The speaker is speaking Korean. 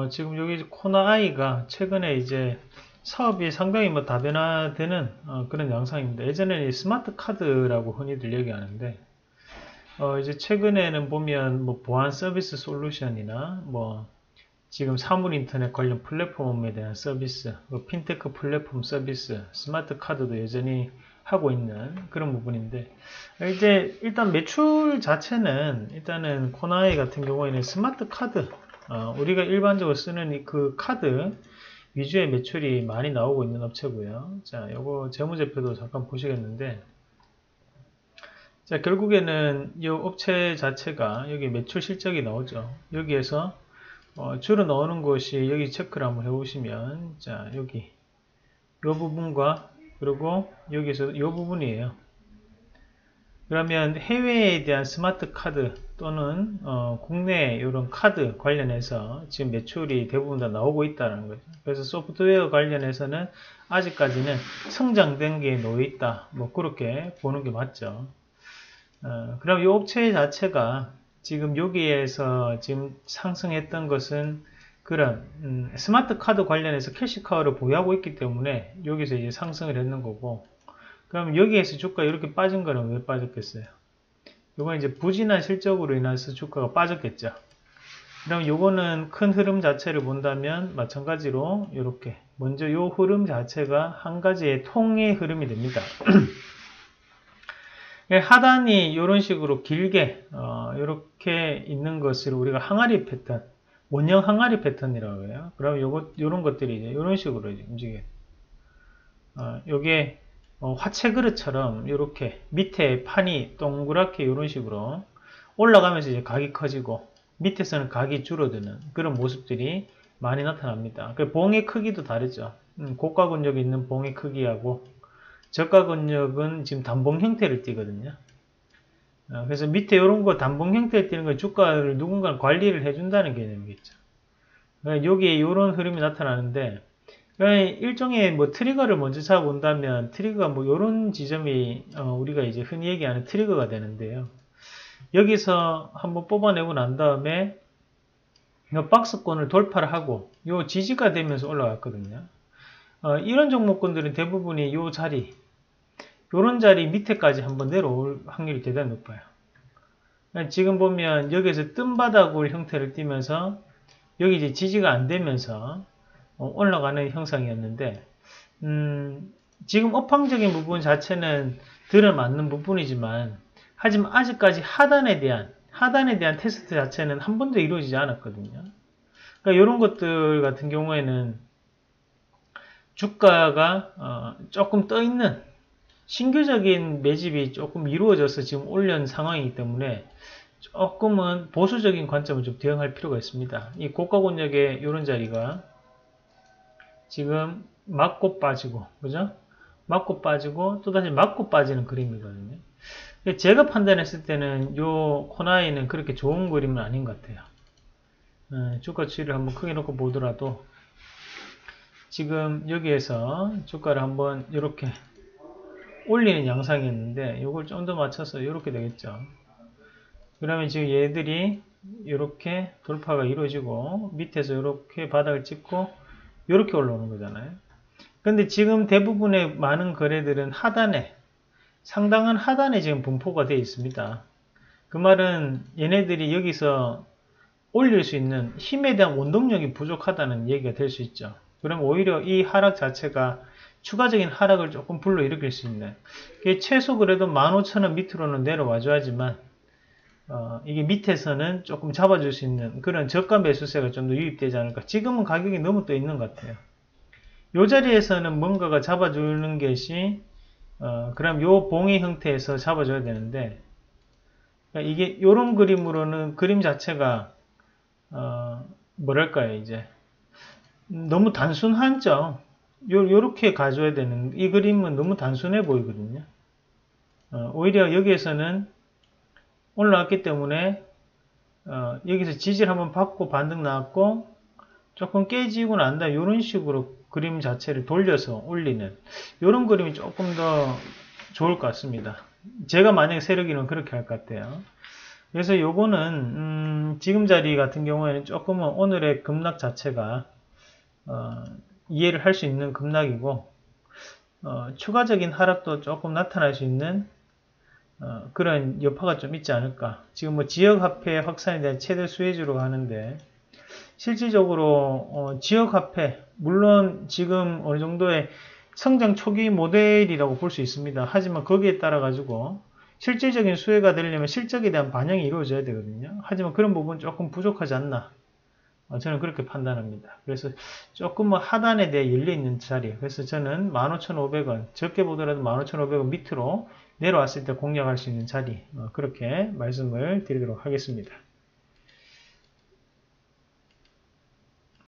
지금 여기 코나아이가 최근에 이제 사업이 상당히 뭐 다변화되는 그런 양상입니다. 예전에는 이 스마트 카드라고 흔히들 얘기하는데, 이제 최근에는 보면 뭐 보안 서비스 솔루션이나 뭐 지금 사물 인터넷 관련 플랫폼에 대한 서비스, 뭐 핀테크 플랫폼 서비스, 스마트 카드도 여전히 하고 있는 그런 부분인데, 이제 일단 매출 자체는 일단은 코나이 같은 경우에는 스마트 카드, 우리가 일반적으로 쓰는 그 카드 위주의 매출이 많이 나오고 있는 업체고요. 자, 요거 재무제표도 잠깐 보시겠는데, 자, 결국에는 이 업체 자체가 여기 매출 실적이 나오죠. 여기에서 주로 나오는 것이 여기 체크를 한번 해보시면, 자, 여기 이 부분과 그리고 여기서 이 부분이에요. 그러면 해외에 대한 스마트 카드 또는 국내 이런 카드 관련해서 지금 매출이 대부분 다 나오고 있다는 거죠. 그래서 소프트웨어 관련해서는 아직까지는 성장된 게 놓여 있다. 뭐 그렇게 보는 게 맞죠. 그럼 이 업체 자체가 지금 여기에서 지금 상승했던 것은 그런 스마트 카드 관련해서 캐시카우를 보유하고 있기 때문에 여기서 이제 상승을 했는 거고, 그럼 여기에서 주가 이렇게 빠진 거는 왜 빠졌겠어요? 이건 이제 부진한 실적으로 인해서 주가가 빠졌겠죠. 그럼 요거는 큰 흐름 자체를 본다면 마찬가지로 이렇게 먼저 요 흐름 자체가 한 가지의 통의 흐름이 됩니다. 하단이 이런 식으로 길게 이렇게 있는 것을 우리가 항아리 패턴, 원형 항아리 패턴이라고 해요. 그럼 요런 것들이 이제 이런 식으로 이제 움직여요. 요게 화채 그릇처럼 이렇게 밑에 판이 동그랗게 이런 식으로 올라가면서 이제 각이 커지고 밑에서는 각이 줄어드는 그런 모습들이 많이 나타납니다. 그 봉의 크기도 다르죠. 고가 근력이 있는 봉의 크기하고 저가 근력은 지금 단봉 형태를 띠거든요. 그래서 밑에 이런 거 단봉 형태를 띠는 건 주가를 누군가 관리를 해준다는 개념이겠죠. 여기에 이런 흐름이 나타나는데, 일종의 뭐 트리거를 먼저 잡아본다면 트리거가 뭐 이런 지점이 우리가 이제 흔히 얘기하는 트리거가 되는데요. 여기서 한번 뽑아내고 난 다음에 이 박스권을 돌파를 하고 이 지지가 되면서 올라갔거든요. 이런 종목군들은 대부분이 이 자리, 이런 자리 밑에까지 한번 내려올 확률이 대단히 높아요. 지금 보면 여기서 뜸바닥을 형태를 띠면서 여기 이제 지지가 안 되면서 올라가는 형상이었는데, 지금 업황적인 부분 자체는 들어맞는 부분이지만, 하지만 아직까지 하단에 대한 테스트 자체는 한 번도 이루어지지 않았거든요. 그러니까 이런 것들 같은 경우에는 주가가 조금 떠 있는 신규적인 매집이 조금 이루어져서 지금 올린 상황이기 때문에 조금은 보수적인 관점을 좀 대응할 필요가 있습니다. 이 고가 권역의 이런 자리가 지금 맞고 빠지고, 그죠? 맞고 빠지고, 또다시 맞고 빠지는 그림이거든요. 제가 판단했을 때는 요 코나이는 그렇게 좋은 그림은 아닌 것 같아요. 주가 추이를 한번 크게 놓고 보더라도, 지금 여기에서 주가를 한번 이렇게 올리는 양상이었는데, 요걸 좀 더 맞춰서 이렇게 되겠죠. 그러면 지금 얘들이 이렇게 돌파가 이루어지고, 밑에서 이렇게 바닥을 찍고, 이렇게 올라오는 거잖아요. 근데 지금 대부분의 많은 거래들은 하단에, 상당한 하단에 지금 분포가 되어 있습니다. 그 말은 얘네들이 여기서 올릴 수 있는 힘에 대한 원동력이 부족하다는 얘기가 될 수 있죠. 그럼 오히려 이 하락 자체가 추가적인 하락을 조금 불러일으킬 수 있는, 최소 그래도 15,000원 밑으로는 내려와 줘야지만 이게 밑에서는 조금 잡아줄 수 있는 그런 저가 매수세가 좀 더 유입되지 않을까. 지금은 가격이 너무 떠 있는 것 같아요. 이 자리에서는 뭔가가 잡아주는 것이 그럼 요 봉의 형태에서 잡아줘야 되는데, 그러니까 이게 이런 그림으로는 그림 자체가 뭐랄까요, 이제 너무 단순하죠. 요렇게 가져야 되는, 이 그림은 너무 단순해 보이거든요. 오히려 여기에서는 올라왔기 때문에 여기서 지지를 한번 받고 반등 나왔고 조금 깨지고 난 다음에 이런 식으로 그림 자체를 돌려서 올리는 이런 그림이 조금 더 좋을 것 같습니다. 제가 만약에 세력이면 그렇게 할 것 같아요. 그래서 요거는 지금 자리 같은 경우에는 조금은 오늘의 급락 자체가 이해를 할 수 있는 급락이고 추가적인 하락도 조금 나타날 수 있는 그런 여파가 좀 있지 않을까. 지금 뭐 지역화폐 확산에 대한 최대 수혜주로 하는데 실질적으로 지역화폐 물론 지금 어느 정도의 성장 초기 모델이라고 볼 수 있습니다. 하지만 거기에 따라 가지고 실질적인 수혜가 되려면 실적에 대한 반영이 이루어져야 되거든요. 하지만 그런 부분 조금 부족하지 않나. 저는 그렇게 판단합니다. 그래서 조금 하단에 대해 열려있는 자리. 그래서 저는 15,500원, 적게 보더라도 15,500원 밑으로 내려왔을 때 공략할 수 있는 자리. 그렇게 말씀을 드리도록 하겠습니다.